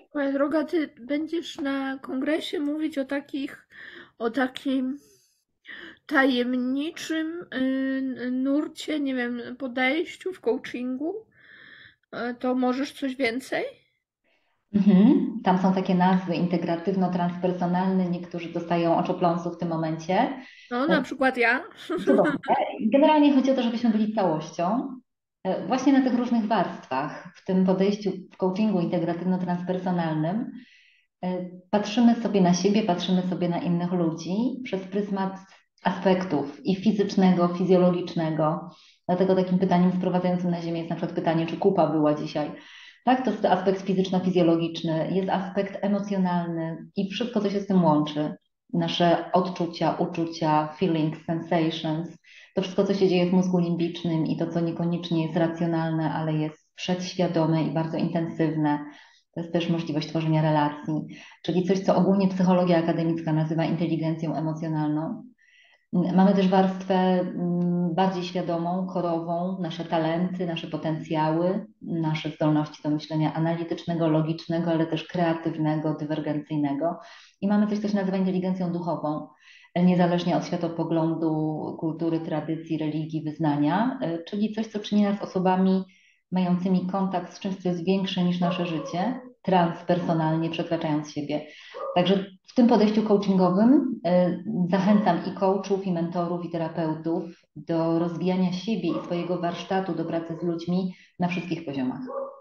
Moja droga, ty będziesz na kongresie mówić o takim tajemniczym nurcie, nie wiem, podejściu w coachingu. To możesz coś więcej? Tam są takie nazwy integratywno-transpersonalny, niektórzy dostają oczopląsu w tym momencie. No, na E, przykład ja. Cudownie. Generalnie chodzi o to, żebyśmy byli całością, właśnie na tych różnych warstwach. W tym podejściu w coachingu integratywno-transpersonalnym patrzymy sobie na siebie, patrzymy sobie na innych ludzi przez pryzmat aspektów i fizycznego, fizjologicznego. Dlatego takim pytaniem sprowadzającym na ziemię jest na przykład pytanie, czy kupa była dzisiaj. Tak, to jest aspekt fizyczno-fizjologiczny, jest aspekt emocjonalny i wszystko, co się z tym łączy. Nasze odczucia, uczucia, feelings, sensations, to wszystko, co się dzieje w mózgu limbicznym i to, co niekoniecznie jest racjonalne, ale jest przedświadome i bardzo intensywne. To jest też możliwość tworzenia relacji, czyli coś, co ogólnie psychologia akademicka nazywa inteligencją emocjonalną. Mamy też warstwę bardziej świadomą, korową, nasze talenty, nasze potencjały, nasze zdolności do myślenia analitycznego, logicznego, ale też kreatywnego, dywergencyjnego. I mamy coś, co się nazywa inteligencją duchową, niezależnie od światopoglądu, kultury, tradycji, religii, wyznania, czyli coś, co czyni nas osobami mającymi kontakt z czymś, co jest większe niż nasze życie, transpersonalnie przekraczając siebie. Także w tym podejściu coachingowym zachęcam i coachów, i mentorów, i terapeutów do rozwijania siebie i swojego warsztatu do pracy z ludźmi na wszystkich poziomach.